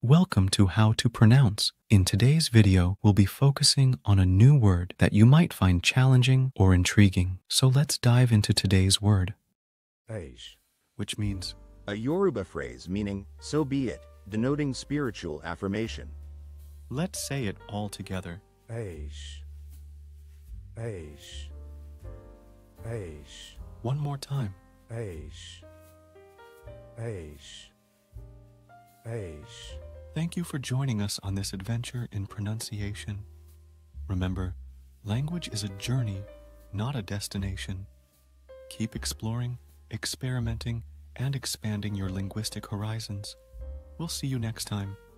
Welcome to How to Pronounce. In today's video, we'll be focusing on a new word that you might find challenging or intriguing. So let's dive into today's word, Ashe. which means A Yoruba phrase meaning, so be it, denoting spiritual affirmation. let's say it all together. Ashe. Ashe. Ashe. One more time. Ashe. Ashe. Ashe. Thank you for joining us on this adventure in pronunciation. Remember, language is a journey, not a destination. Keep exploring, experimenting, and expanding your linguistic horizons. We'll see you next time.